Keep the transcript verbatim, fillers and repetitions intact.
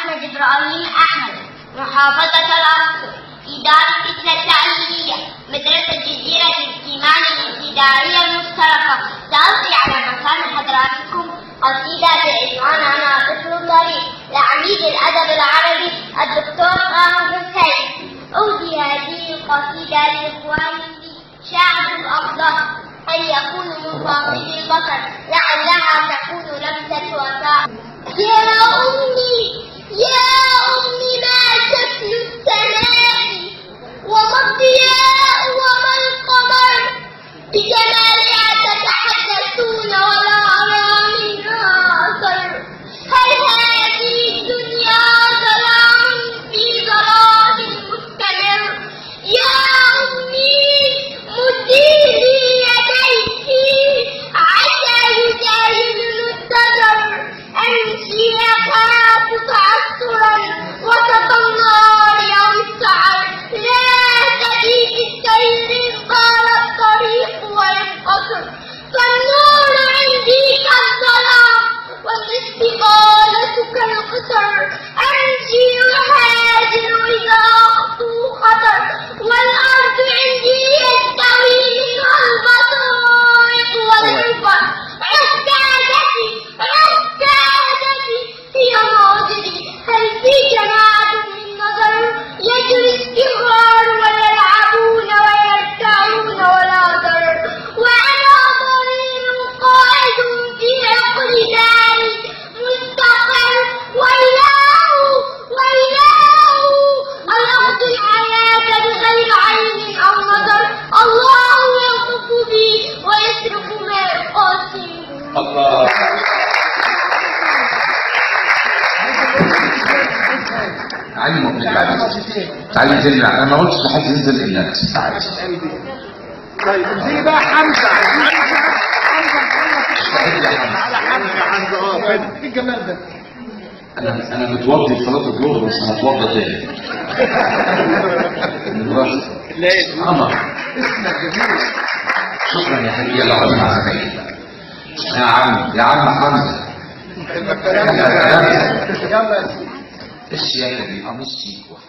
أحمد إبراهيم أحمد، محافظة الأقصر، إدارة الفتنة التعليمية، مدرسة جزيرة الكيمان الابتدائية المشتركة. سألقي على مكان حضراتكم قصيدة بعنوان أنا طفل طريق لعميد الأدب العربي الدكتور طه حسين. أودي هذه القصيدة لإخواني شاعر الأفضل أن يكون منفصل البصر لعلها تكون لمسة وفاء. يا أمي يا أمي ما شكل السماء وما الضياء وما القمر، بجمالها تتحدثون ولا أرى منها أثر. هل هذه الدنيا ظلام في ظلام مستمر؟ يا أمي مدي لي يديك عسى يجاهدني الضجر، أمشي أخاف تعثرا وسط النار أو السعر. لا تجد السير قال الطريق وينقصر، فالنور عندي كالظلام والاستقالة كالقصر. أمشي أهاجر إذا أخطو خطر، والأرض عندي يستوي منها البطائق والعبر. عكازتي عكازتي هي ناظري، هل في جماعة من نظر؟ يجري الصغار ويلعبون ويرتعون ولا ضرر، وأنا ضرير قائد في عقر داري مستقر. ويلاه ويلاه ألقت الحياة بغير عين أو نظر. الله يلطف بي ويسرق ما يقاسم. الله. علي مؤمن بعد تعالي انزل. انا ما قلتش لحد ينزل الا انت. طيب دي بقى حمزه حمزه على حمزه حمزه اه كده. ايه الجمال ده؟ انا انا متوضي لصلاه الظهر بس هتوضى تاني. لا قمر. اسمك جميل. شكرا يا حبيبي. يلا عظيم على خير يا عم يا عم حمزه. يلا يا سيدي. الشياكه دي قميص شيك